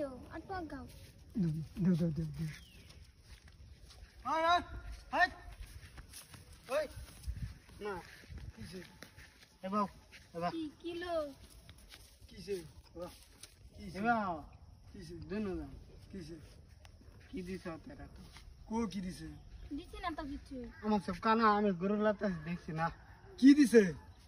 দিও আর পাক গাও দে আয় আয় আয় ওই না কিছে এবাও এবা কি কিলো কিছে এবা কিছে এবা কিছে দুনো দাম কিছে কি দিছ তেরা তো কো কি দিছে দিছি না তো কিছু আমার সব কানা আমি গরুলাতে দেখছি না কি দিছে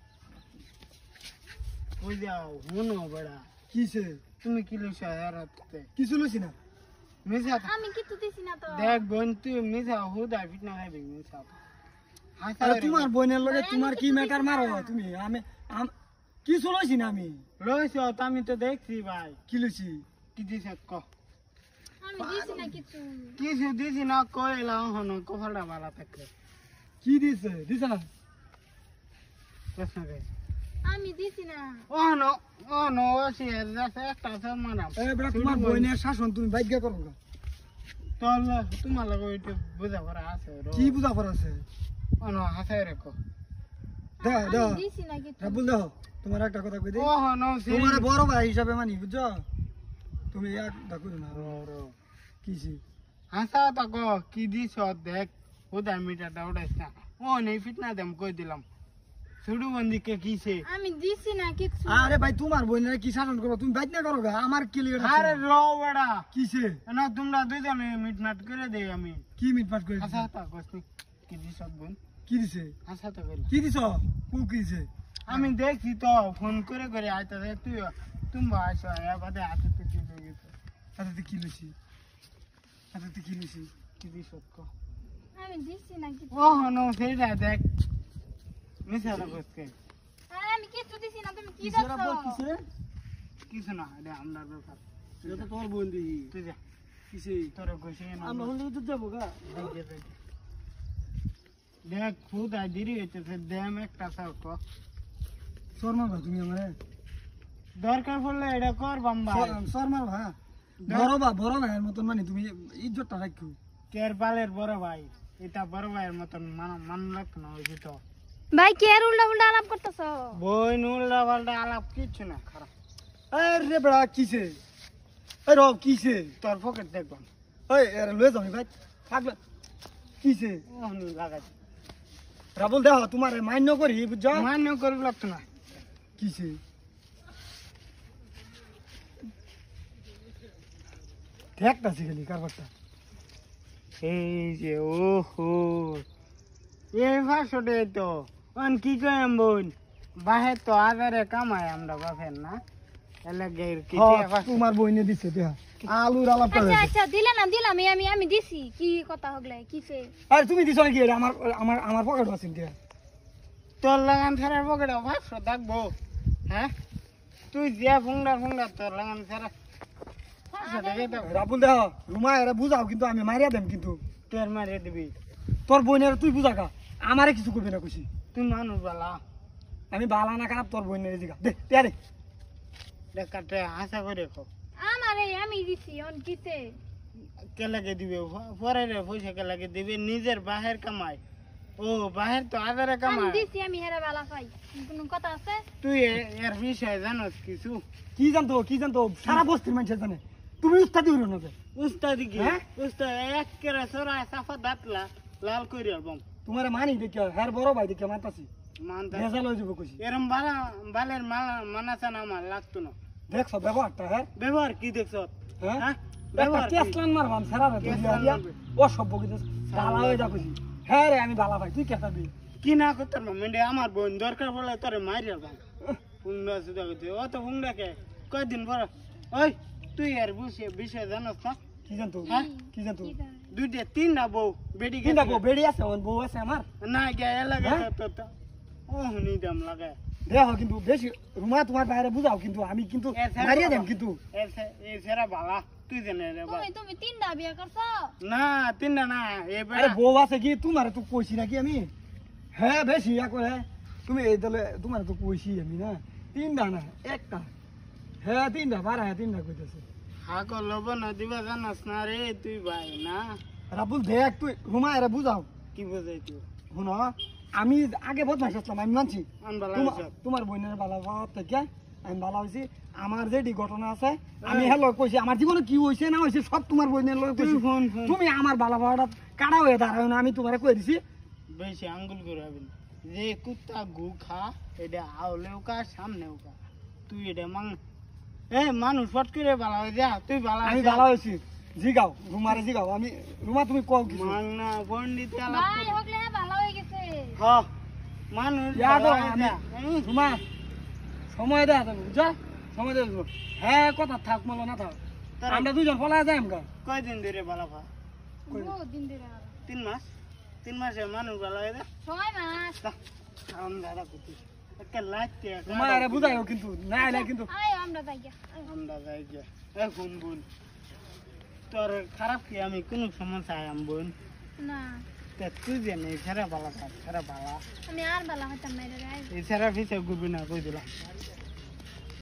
কই যাও হুনো বড়া কিছে তুমি কি লইছ হারাতে কিছু লইছি না মিছা আমি কিছু দিছি না তো দেখ বোন তুই মিছা হুদা ফিটনা খাইবি মিছা আরে তোমার বোনের লগে তোমার কি ম্যাটার মারো তুমি আমি কিছু লইছি না আমি লইছ আমি তো দেখছি ভাই কি লইছি কি দিছ ক আমি দিছি না কিছু কিছু দিছি না কইলাম হন কফালটা ভালো থাকে কি দিছে দিছে না প্রশ্ন রে আমি দিছি না ও নো আসি যাচ্ছে একটা সব মানাম এ বড় তোমার বোনের শাসন তুমি বাইজ্ঞা করো না তোর তোমার লগে ওইটা বুঝা পড়া আছে কি বুঝা পড়া আছে ও নো হাসাই রেখো দাও দাও আমি দিছি না কিছু রাবুল দাও তোমার একটা কথা কই দে ও নো সে তোমার বড় ভাই হিসাবে মানি বুঝছো তুমি এক দেখো না কিছি হাসা তো গো কি দিছ দেখ হুদা মিটাটা উড়াইছ না ও নেই ফিটনা দেম কই দিলাম ছুডু বন্দিকে কিছে আমি দিছি না কিছু আরে ভাই তোমার বোনের কি শাসন করো তুমি বাইক না করো গা আমার কি লিয়ে আরে লো বড়া কিছে না তোমরা দুইজনে মিটমাট করে দেই আমি কি মিটপাট করে হাসা তো কইছি কি দিছ বোন কি দিছে হাসা তো কইলা কি দিছ কু কি দিছে আমি দেখছি তো ফোন করে করে আইতাছে তুই তুমি আসো বাদে হাতে তো দিল গেছে আরে কি লইছি আরে কি লইছি কি দিছ ক আমি দিছি না কিছু ও নো সেইটা দেখ মিছা না কইছে আরে আমি কিছু দিছি না তুমি কি কিছে রে বল দেখছো কিছে কিছু না এটা আমরা ব্যাপার এটা তো তোর বোন দি তুই যা কিছে তোর কইছে না আমরা হলে তো দেবো গা দেখ খুদ আই দিরি হইতেছে দেম একটা সার ক শর্মা ভাই তুমি আমারে দরকার পড়লে এটা কর বাম্বা শর্মা ভাই বড় ভাইয়ের মতন মানে তুমি ইজ্জতটা রাখো কের বালের বড় ভাই এটা বড় ভাইয়ের মতন মান রাখ না ওই তো ভাই কে আর উল্টা উল্টা আলাপ করতেছো বই নুল্লা বালটা আলাপ কিচ্ছু না খারাপ আরে বড়া কিছে এই র কিছে তোর পকেট দেখবাম ওই এর লয়ে যাও ভাই থাকলে কিছে ওহনি লাগাই রাবুল দেহ তোমার মান্য করি বুঝছো মান্য করব লাগতো না কিছে দেখটা শিখলি কারবারটা এই যে ওহো এই ভাষণে তো অন কি কইম বোন বাহে তো আগারে কামায় আমরা বাফের না এলাকার কি তোমার বইনে দিছে দেহ আলুর আলাপ আচ্ছা আচ্ছা দিলা না দিলাম আমি দিছি কি কথা হগলে কিছে আরে তুমি দিছো নাকি আমার আমার আমার পকেট আছে দেহ তোর লাগান ছাড়ার পকেটে 500 থাকবো হ্যাঁ তুই যে ফুংডা তোর লাগান ছাড়া 500 টাকা দাও রাবুল দেহ রুমা এরা বুঝাও কিন্তু আমি মারিয়া দেম কিন্তু তোর মারে দিবি তোর বইনের তুই বুঝাকা আমারে কিছু করবি না খুশি তুই মানুষ বালা আমি বালা না খারাপ তোর বইনের জিগা দে দে দেখাতে আশা করে খো আমারে আমি দিছি অন কিছে কে লাগে দিবে পরে রে পয়সা কে লাগে দিবে নিজের বাহের কামাই ও বাহের তো আদারে আমি কামাই দিছি আমি হেরা বালা পাই কোনো কথা আছে তুই এর বিষয়ে জানোস কিছু কি জানতো সারা বস্তির মানুষ জানে তুমি উস্তাদি হইল না উস্তাদি কি হ্যাঁ? উস্তাদ এক কেরা সরা সাফা দাঁতলা লাল করি আলবাম তোমার মানি দেখে হ্যার বড় ভাই দেখে মানতাছি মানতা ভেজাল হয়ে যাবো খুশি এরম বালের মানাসান আমার লাগতো না দেখছো ব্যবহারটা হ্যাঁ ব্যবহার কি দেখছ হ্যাঁ হ্যাঁ একটা ব্যবহার কি? কেসলান মারবাম সারা রাত কেসলান মারবে। অসভ্য কিন্তু বালা হয়ে যা খুশি হ্যাঁ রে আমি বালা ভাই তুই কেসা দিবি কি না করতাম মেন্ডে আমার বোন দরকার পড়লে তোরে মারি আলবাম ফুংডা সুদা করতে অত ফুংডাকে কয়দিন পর ওই তুই আর বিষয় জানোস না কি জানতো হ্যাঁ? কি জানতো দুইটা তিনটা বউ বেডি কিন্তু বউ বেড়ি আছে ওর বউ আছে আমার না গে এলাকা হ্যাঁ? তো ও হুনি দাম লাগে দেখো কিন্তু বেশি রুমা তোমার বাইরে বুঝাও কিন্তু আমি কিন্তু মারিয়ে দেম কিন্তু এ সেরা বালা তুই জানে রে বা তুমি তিনটা বিয়া করছো না তিনটা না এ আরে বেড়া বউ আছে কি তোমার তো কইছি নাকি আমি হ্যাঁ বেশি করে তুমি এই দলে তোমার তো কইছি আমি না তিনটা না একটা হ্যাঁ তিনটা বারা হ্যাঁ তিনটা কইতেছে হাক লবণ দিবা জানাস না রে তুই ভাই না রাবুল দেখ তুই রুমা এরা বুঝাও কি বুঝাই তুই শুনো আমি আগে বদমাইশ আসলাম আমি মানছি আনবালা তোমার বোনের বালা ভাব থেকে আমি বালা হয়েছি আমার যেটি ঘটনা আছে আমি হ্যালো কইছি আমার জীবনে কি হইছে না হইছে সব তোমার বোনের লগে কইছি ফোন তুমি আমার বালা বাড়াটা কাটা হয়ে দাঁড়াও না আমি তোমারে কই দিছি বেশি আঙ্গুল ঘুরাবেন যে কুত্তা গু খা এটা আউলেও কা সামনেও কা তুই এটা মানুষ ফট করে বালা হয়ে যা তুই বালা আমি ভালো হইছি জিগাও রুমারে জিগাও আমি রুমা তুমি কও কিছু মাংনা পণ্ডিত আলাপ ভাই করে। হগলে হ্যাঁ ভালো হয়ে গেছে হ্যাঁ মানুষ ইয়া তো বালা হয়ে আমি যা। রুমা সময় দেয়া যাবে বুঝছো সময় দেয়া যাবে হ্যাঁ কথা থাক মলো না থাক তারা আমরা দুজন ফলা যাই আমগা কয়দিন ধরে বালা ভা বহুত দিন ধরে আর। 3 মাস 3 মাসে মানুষ বালা হয়ে যা 6 মাস আরাম দাদা কুতি একটা লাগতে রুমা আরে বুঝাইও কিন্তু না এলে কিন্তু আয় আমরা যাই গিয়া আমরা যাই গিয়া এখন বোন তোর খারাপ কি আমি কোনো সমস্যা আম বোন না তা তুই জানি এছাড়া বালা খা এছাড়া বালা আমি আর ভালো হইতাম না রে এছাড়া পিছিয়ে ঘুরবি না কই দিলাম